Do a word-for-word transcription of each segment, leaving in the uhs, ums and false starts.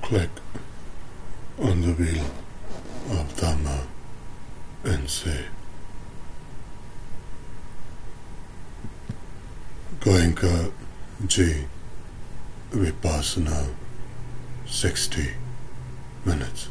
Click on the wheel of Dhamma and say, Goenka Vipassana sixty minutes.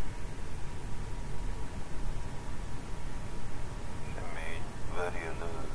Remain very alert.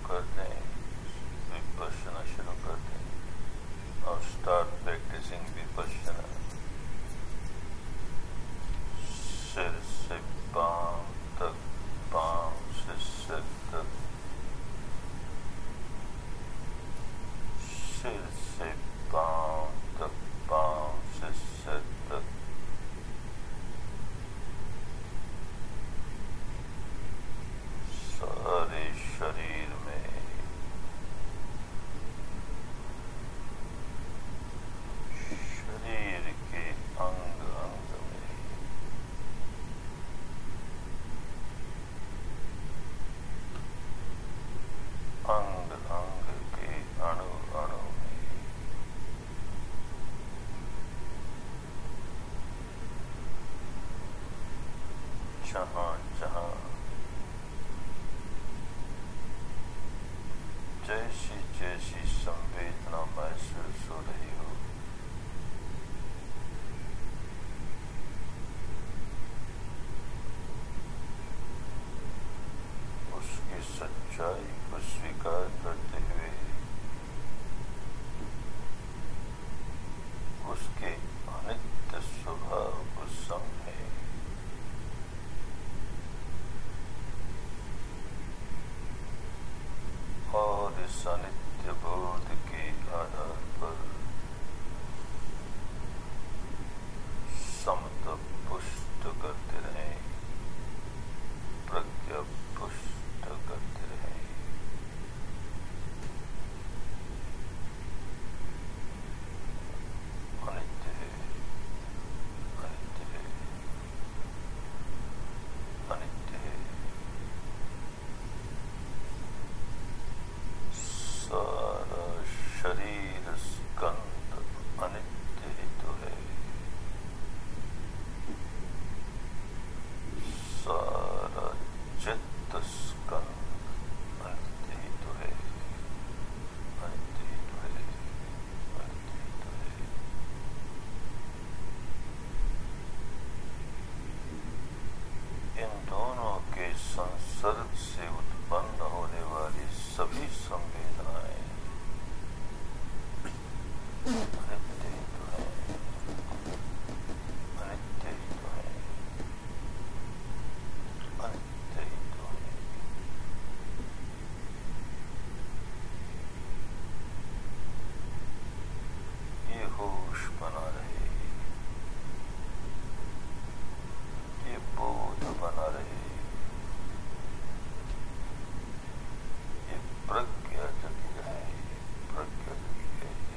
कर दें, विपश्यना शुरू कर दें और स्टार्ट प्रैक्टिसिंग विपश्यना। सिर से पांव तक, पांव से सिर तक, सिर से पांव तक, पांव से सिर तक, सारे शरीर में शरीर के अंग अंग में अंग अंग के अणु अणु में जहां जहां जैसी जैसी संवेदना महसूस हो रही हो, उसकी सच्चाई को स्वीकार करते हुए उसके अनित्य स्वभाव को समझे। और इस अनित्य बोध के आधार पर समता पुष्ट करते रहें, प्रज्ञा पुष्ट करते रहें। अनित्य है, अनित्य है, अनित्य है। सारा शरीर स्कंद अनित्य ही तो है, सारा चित्त स्कंद अनित्य ही तो है, अनित्य ही तो है, अनित्य ही तो है। इन दोनों के संसर्ग से उत्पन्न होने वाली सभी संवेदनाएं अनित्य ही तो है, अनित्य ही तो है, अनित्य ही तो है। ये होश बना रहे, ये बोध बना रहे, ये प्रज्ञा जगी रहे, प्रज्ञा जगी रहे।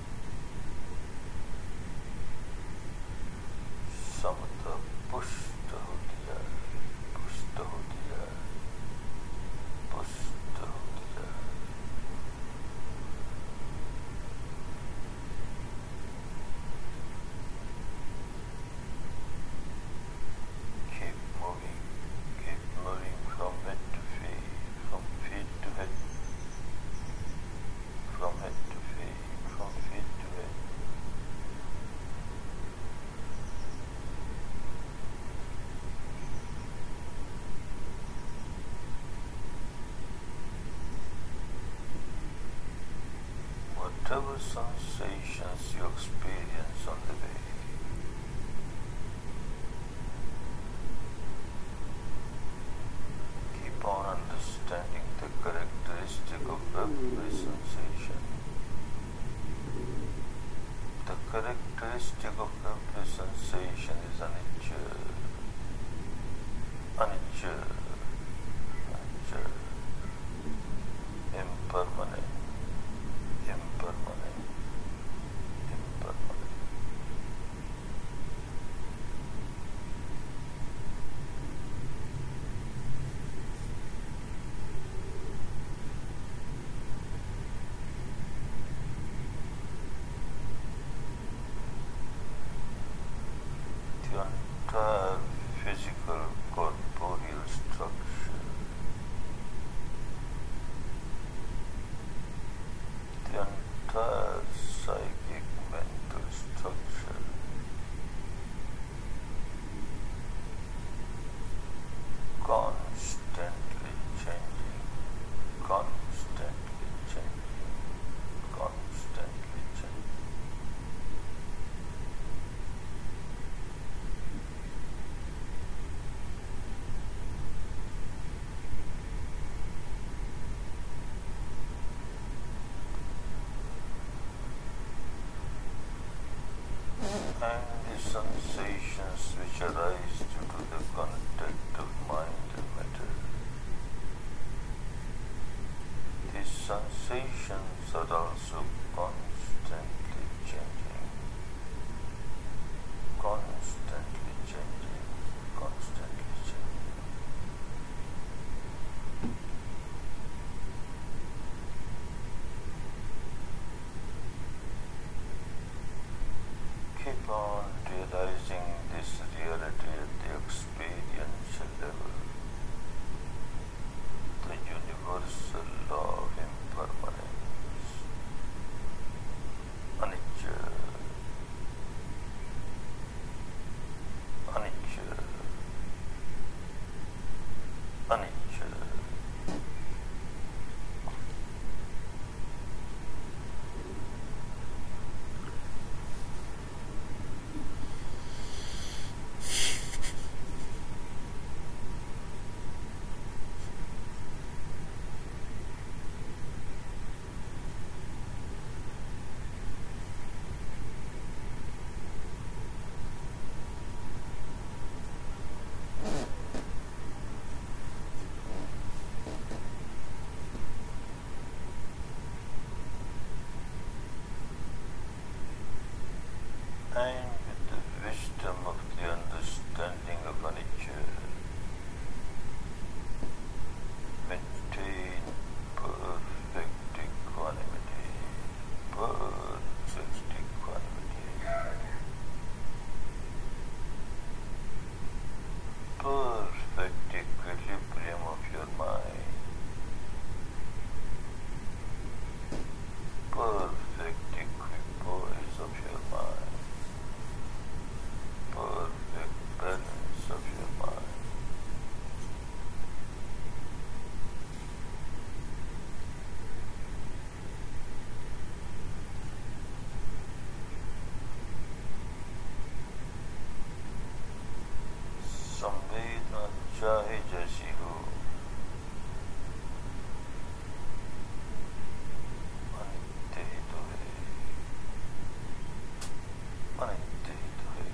समता पुष्ट होती जाए, पुष्ट होती जाए, पुष्ट होती जाए। Keep moving, keep moving from head to feet, from feet to head, from head to feet, from feet to head. Whatever sensations you experience on the way, keep on understanding the characteristic of every sensation. The characteristic of every sensation is anicca, anicca, anicca, impermanent, impermanent, impermanent. sensations are also constantly changing, constantly changing, constantly changing. Keep on realizing this reality at the experiential level, the universal law of impermanence, anicca, anicca, anicca. And with the wisdom of the understanding of anicca, maintain perfect equanimity, perfect equanimity, perfect equilibrium of your mind, perfect equipoise of your mind, perfect balance of your mind. संवेदना चाहे जैसी हो, अनित्य ही तो है, अनित्य ही तो है,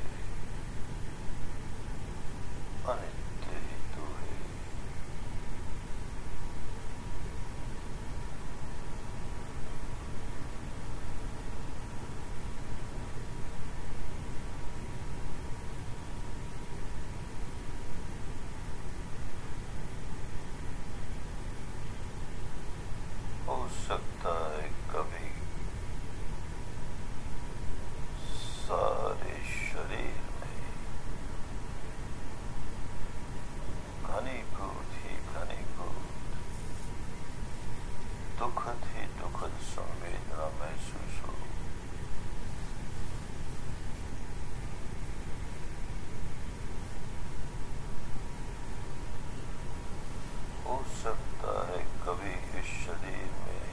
अनित्य ही तो है। हो सकता है कभी सारे शरीर में घनीभूत ही घनीभूत दुखद ही दुखद संवेदना महसूस हो। हो सकता है कभी इस शरीर में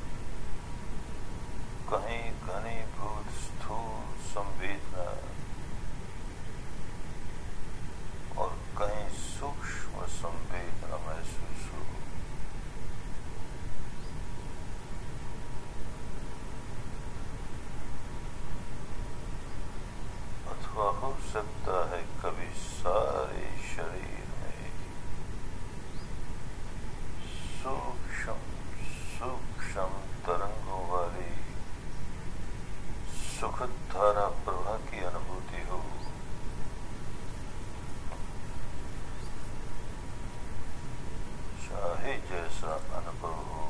कहीं घनीभूत स्थूल संवेदना और कहीं सूक्ष्म संवेदना महसूस हो। अथवा हो सकता है कभी सारे शरीर में सूक्ष्म सूक्ष्म तरंगों वाली सुखद धारा प्रवाह की अनुभूति हो। चाहे जैसा अनुभव हो,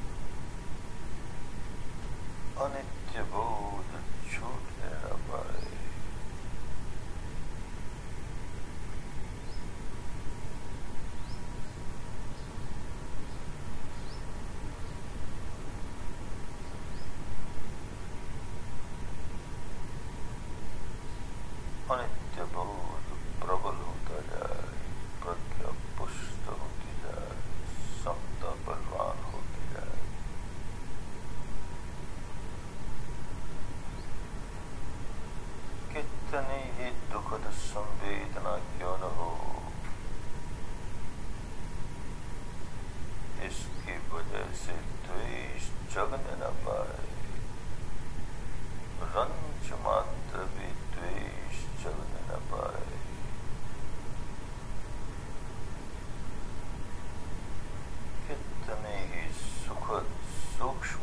अनित्य बोध छूटने न पाए। अनित्य बोध प्रबल होता जाए, प्रज्ञा पुष्ट होती जाए, समता बलवान होती जाए। कितनी ही दुखद संवेदना क्यों न हो, इसकी वजह से द्वेष जगने न पाए, रंज मात्र भी द्वेष जगने न पाए। कितने ही सुखद सूक्ष्म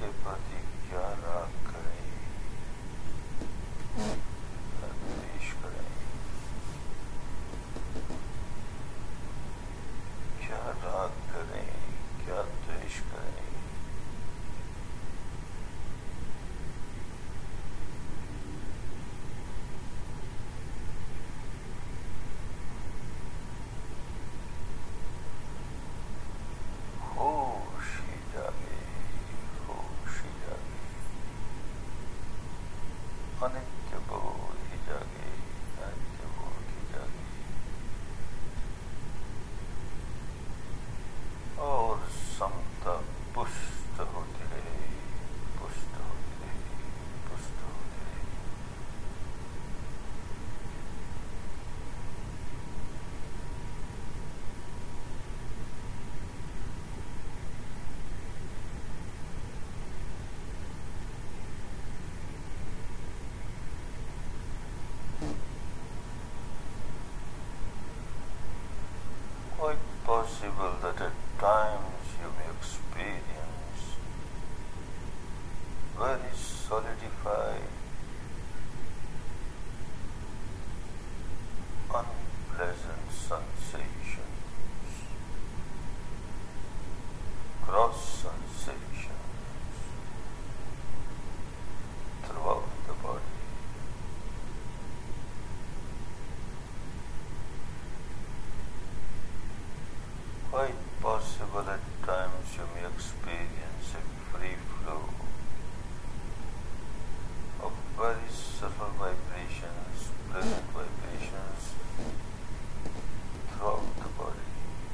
के प्रति क्या राग करें, क्या द्वेष करें, क्या राग करें, क्या द्वेष करें। होश ही जागे, होश ही जागे, अनित्य बोध ही जागे, अनित्य बोध ही जागे। और समता पुष्ट होती रहे, पुष्ट होती रहे, पुष्ट होती रहे। Quite possible that at times you may experience very solidified, unpleasant sensations, gross sensations throughout the body. Quite possible at times you may experience a free flow of very subtle vibrations, pleasant vibrations throughout the body.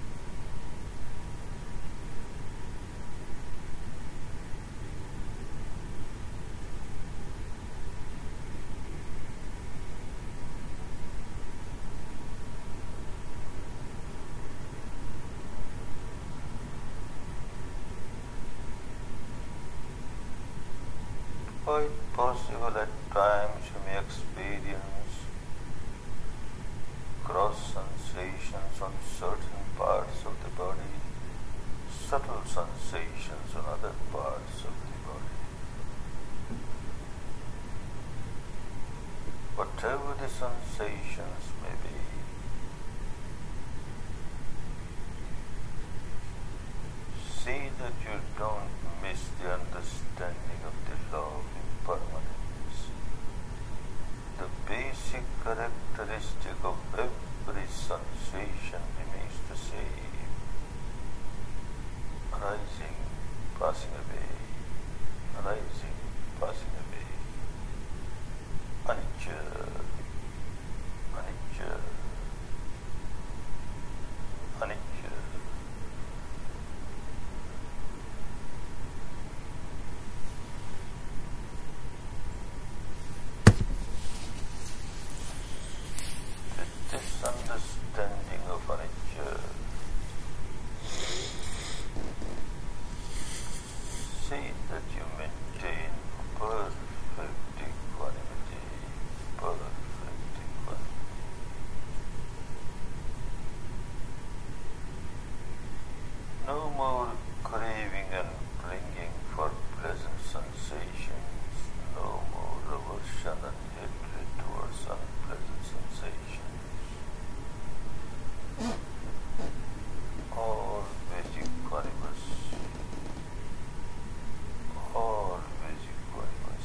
Quite possible at times you may experience gross sensations on certain parts of the body, subtle sensations on other parts of the body. Whatever the sensations may be, see that you don't miss the understanding of the law of impermanence. The basic characteristic of every sensation remains the same: arising, passing away, arising, passing away. Anicca, anicca, anicca. This understanding of anicca, see that you maintain perfect equanimity, perfect equanimity. No more craving and clinging for pleasant sensations, no more aversion and hatred towards unpleasant sensations. Always equanimous, always equanimous.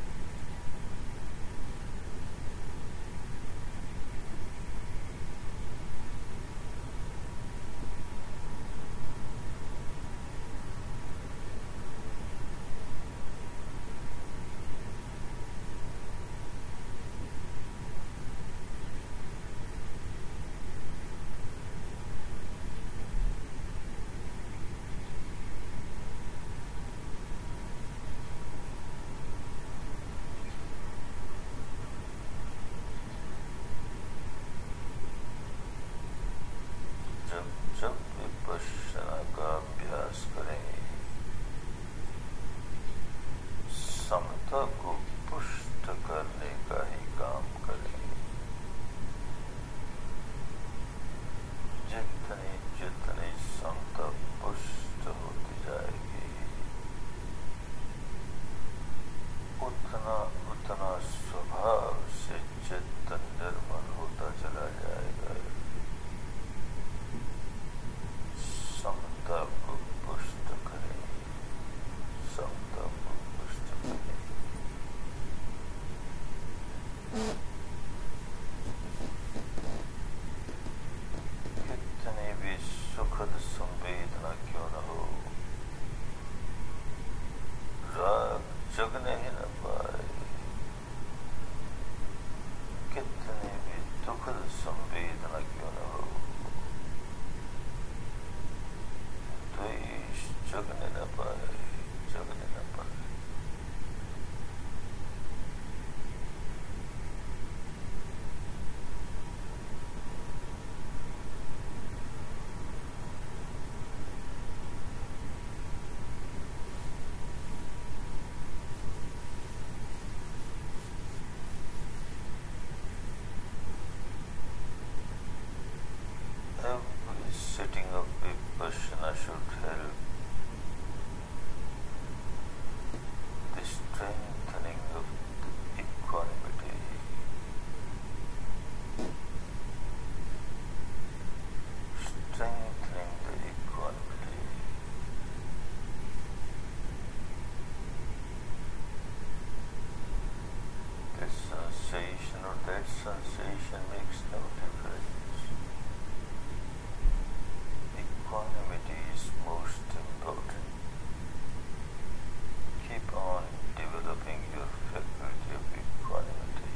जब विपश्यना का अभ्यास करें, समता को पुष्ट करने का ही काम करें। जितनी जितनी समता पुष्ट होती जाएगी, position makes no difference. Equanimity is most important. Keep on developing your faculty of equanimity.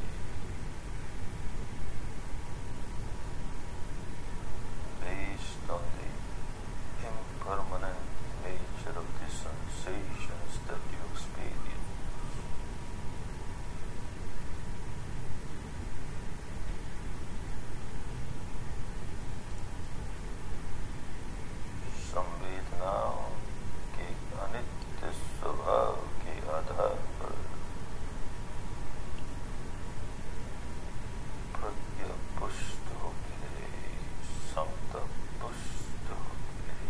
Based on the impermanent nature of the sensations that you experience. संवेदनाओं के अनित्य स्वभाव के आधार पर प्रज्ञा पुष्ट होती है, समता पुष्ट होती है।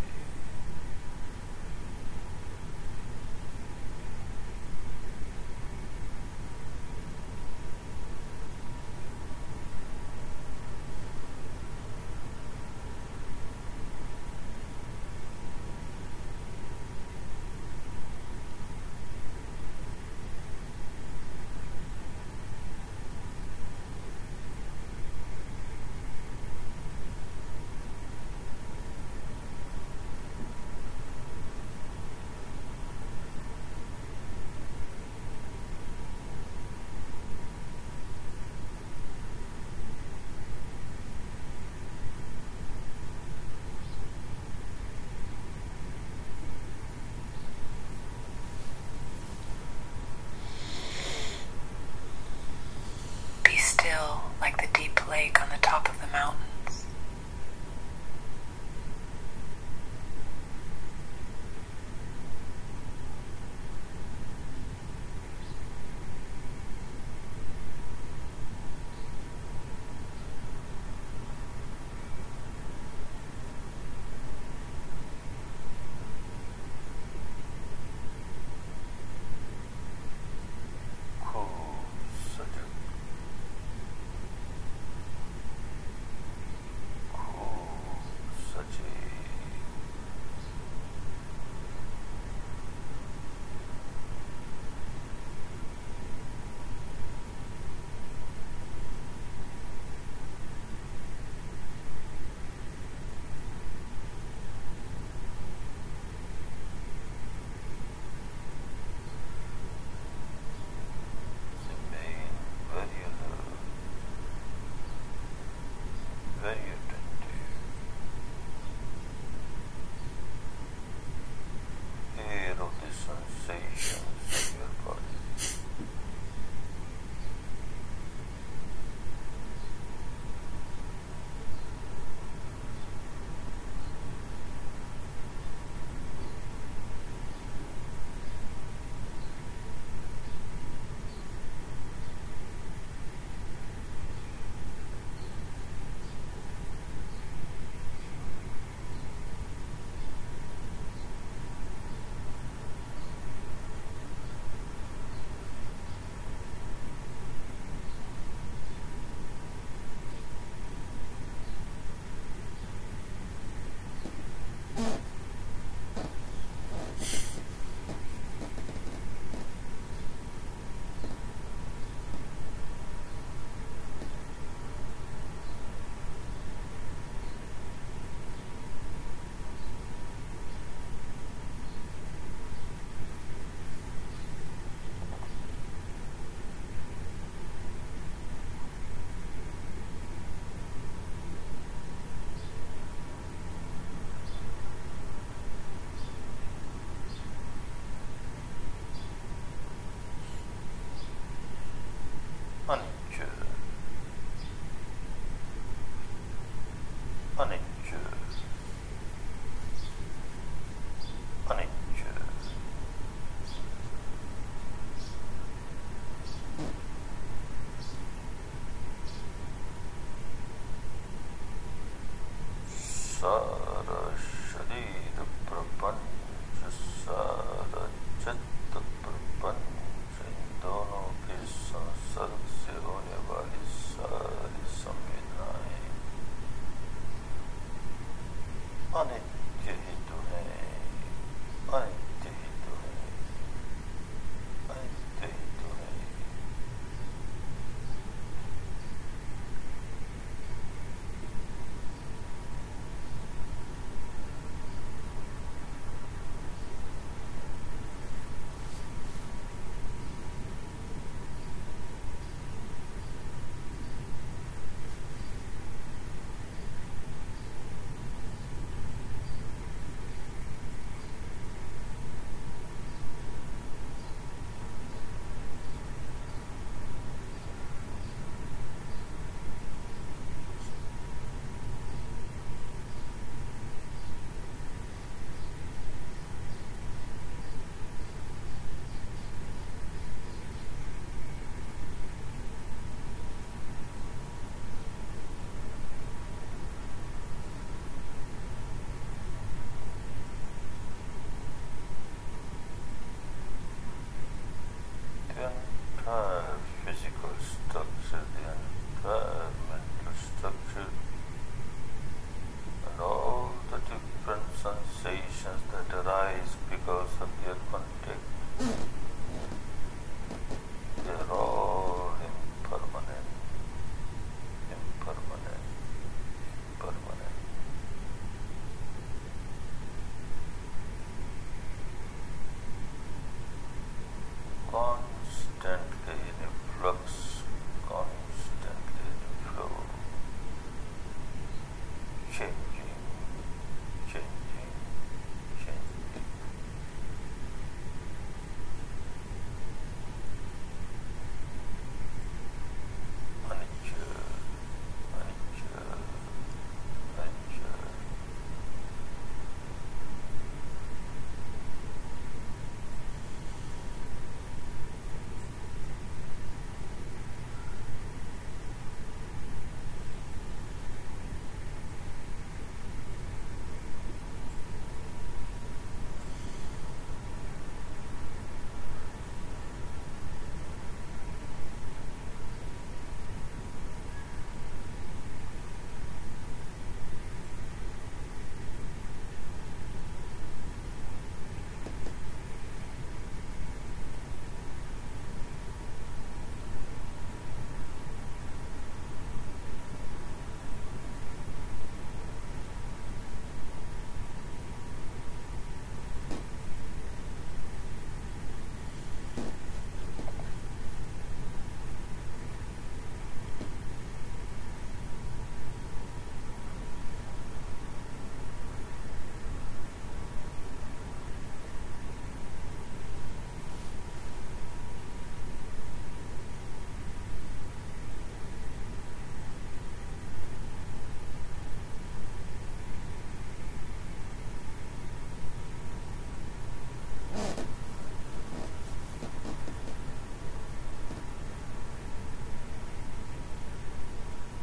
Like the deep lake on the top of the mountains.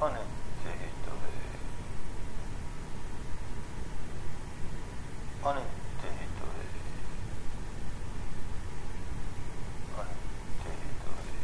अनित्य ही तो है, अनित्य ही तो है, अनित्य ही तो है।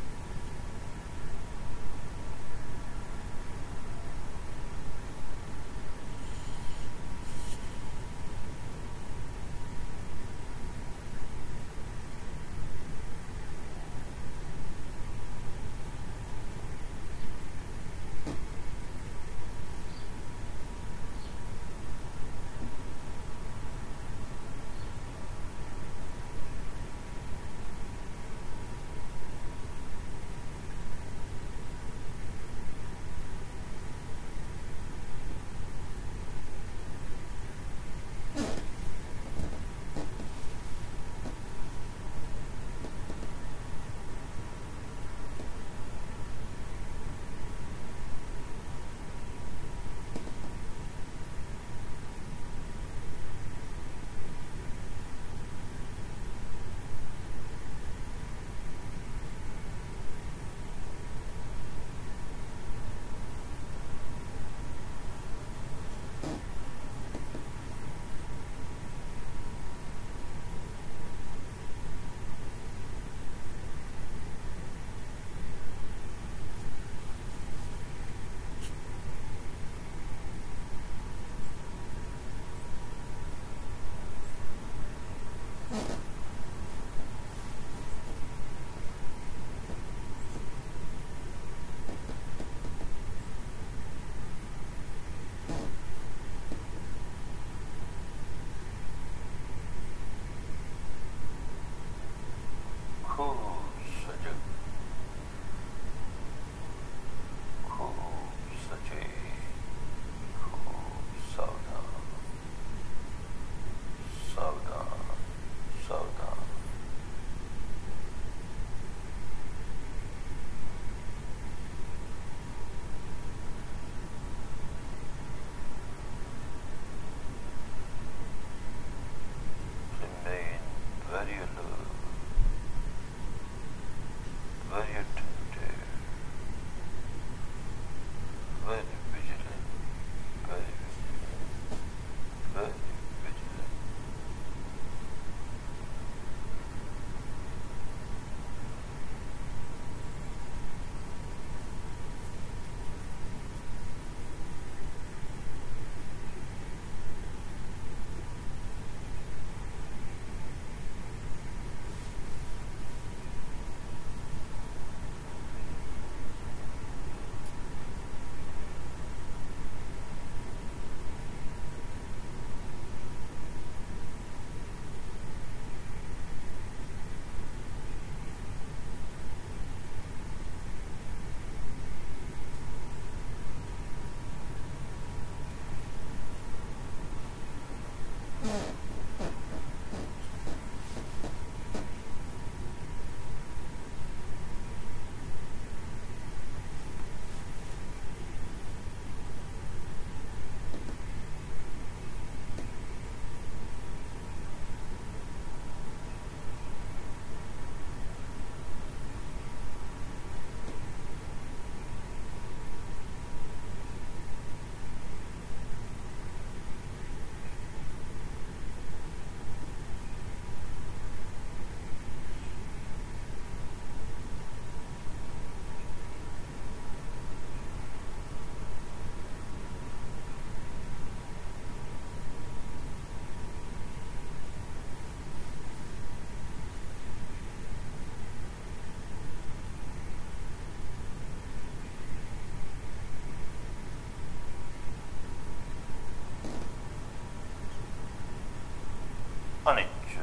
अनिच्छ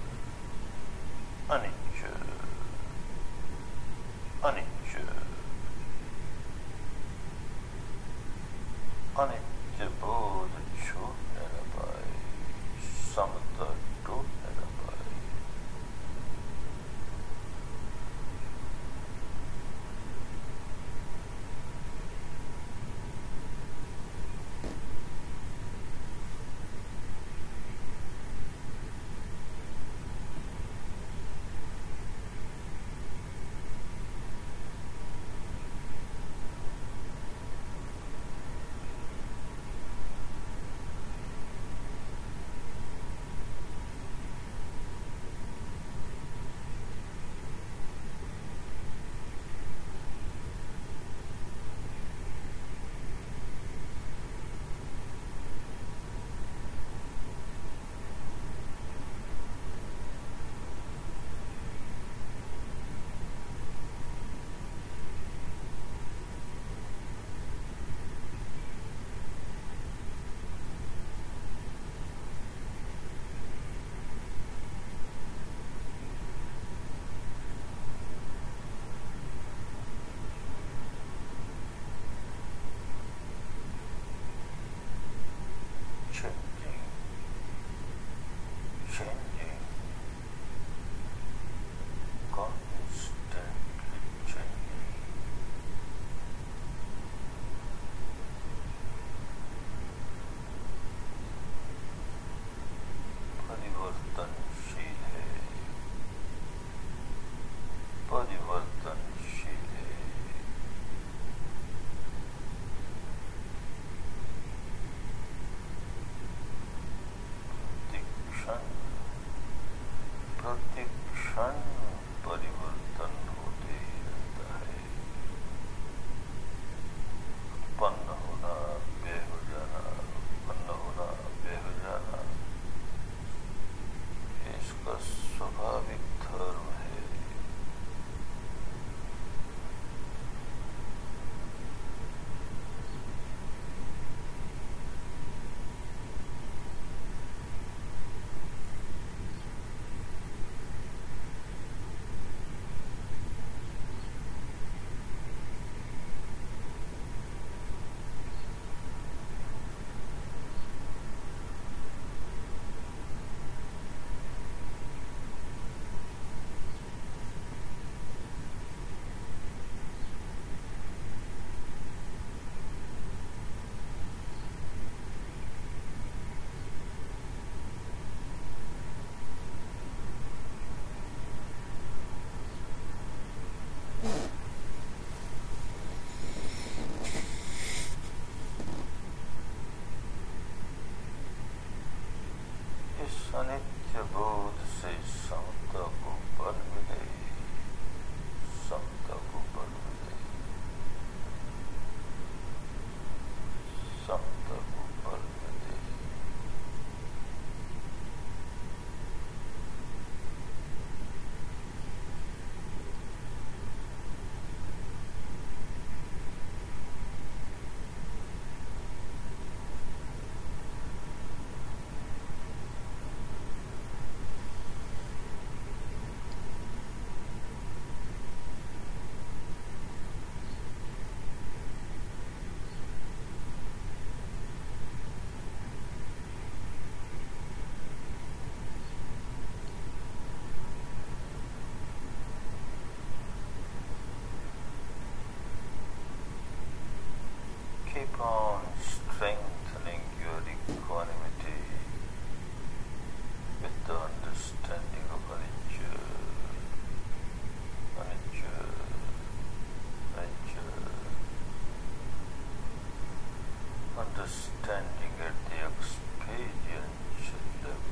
अनिच्छ अनिच्छ अनित्य बोध छूटने न पाए, समता टूटने न पाए। सानिध्य बोध से समता को बल मिले, समता को बल मिले, समता को बल मिले। Keep on strengthening your equanimity with the understanding of anicca, anicca, anicca, understanding at the experiential level.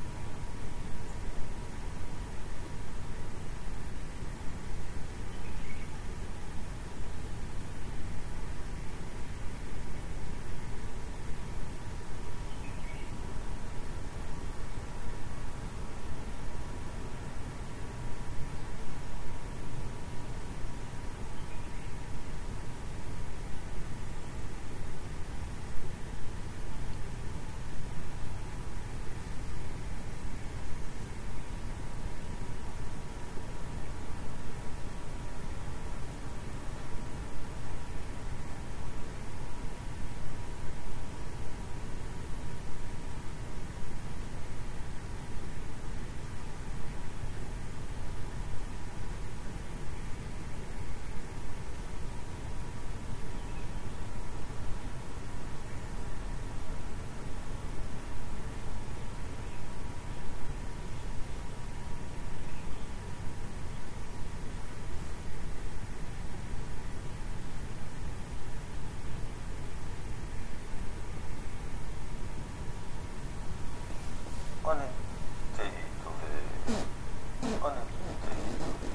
अनित्य ही तो है, अनित्य ही तो है।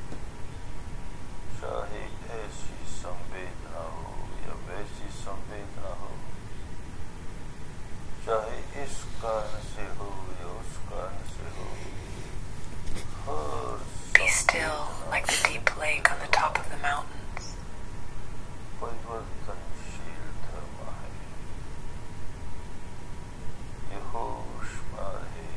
चाहे ऐसी संवेदना हो या वैसी संवेदना हो, चाहे इस कारण से हो या उस कारण से हो, हर Be still like the deep lake on the top of the mountains. परिवर्तनशील धर्म है, ये होश में रहे,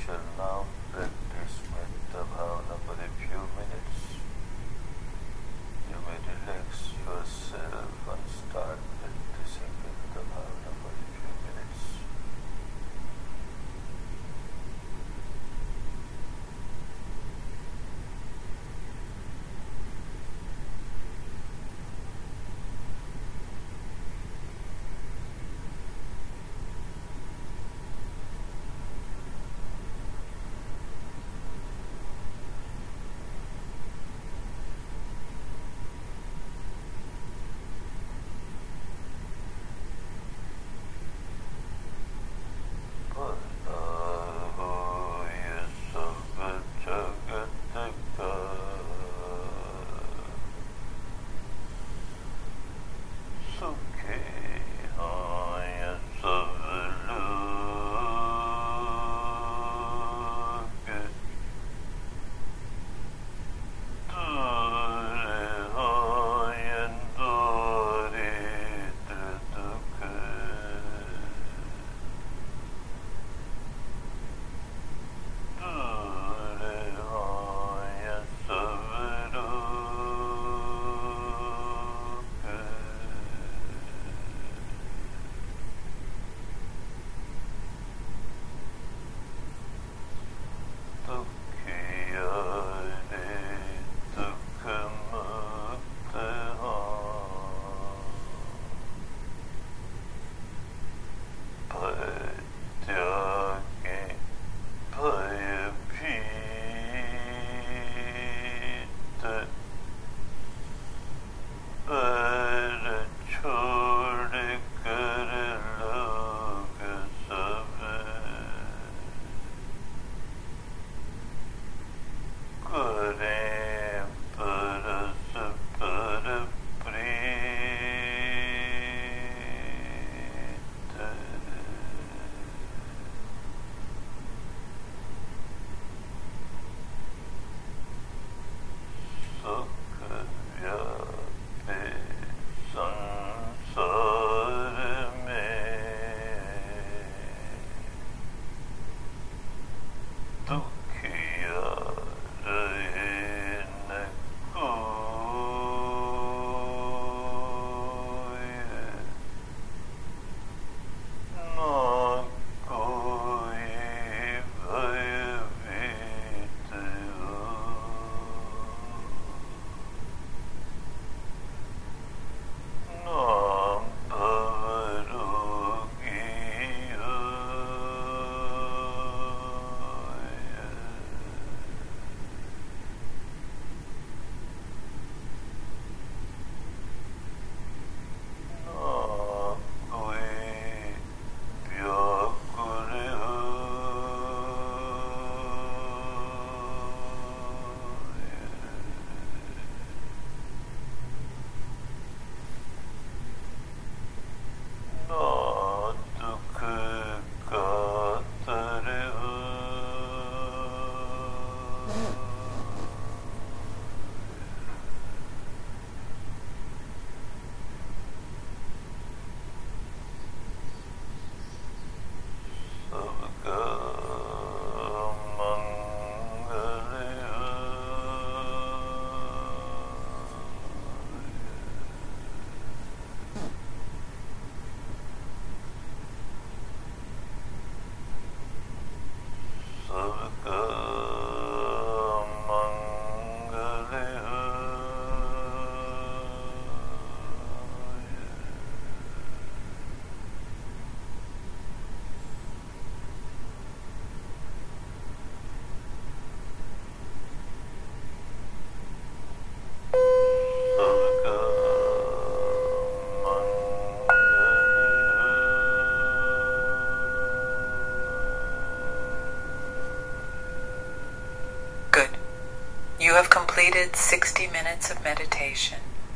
shall now practice metta bhavana for a few minutes. You may relax yourself and start practicing metta bhavana for a few minutes. You have completed sixty minutes of meditation.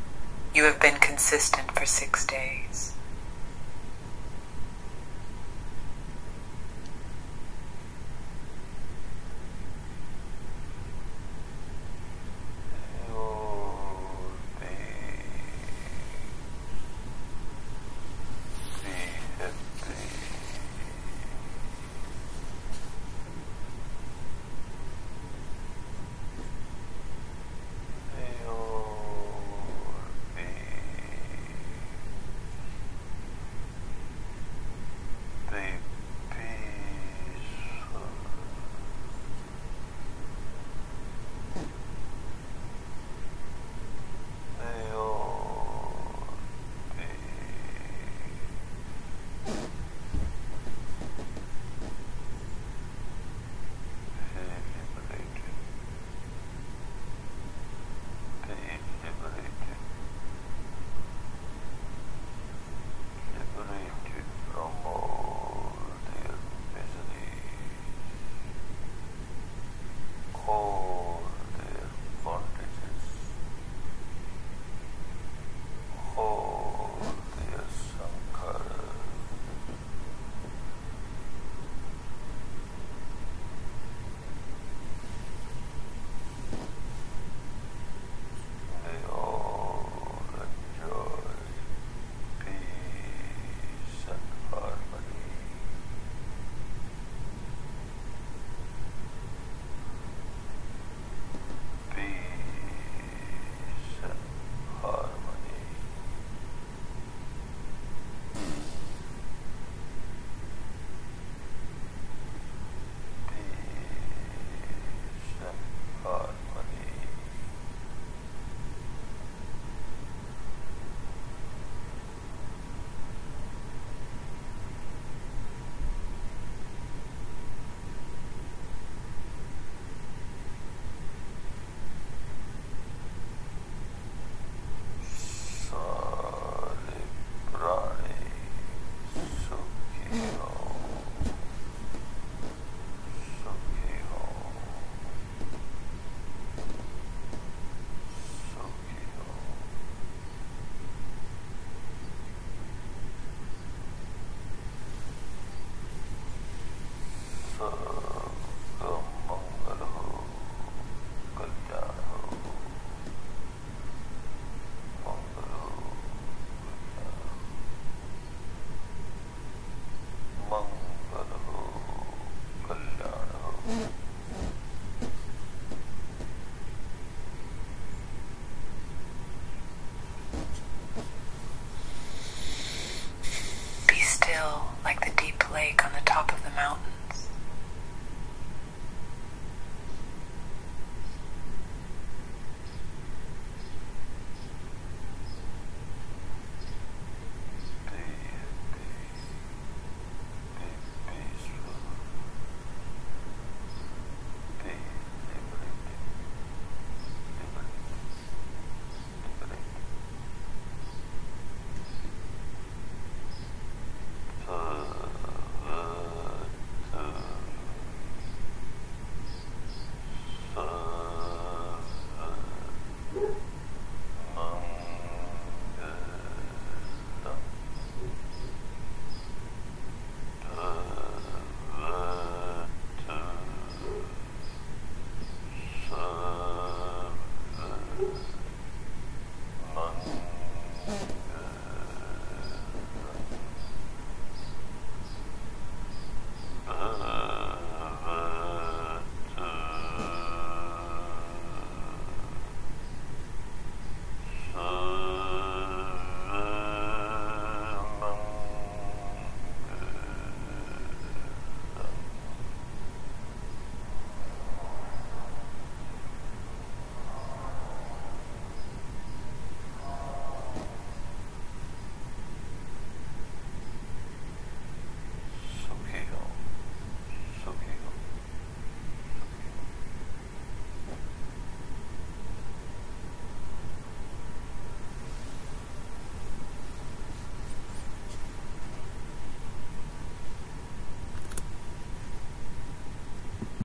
You have been consistent for six days. Mm.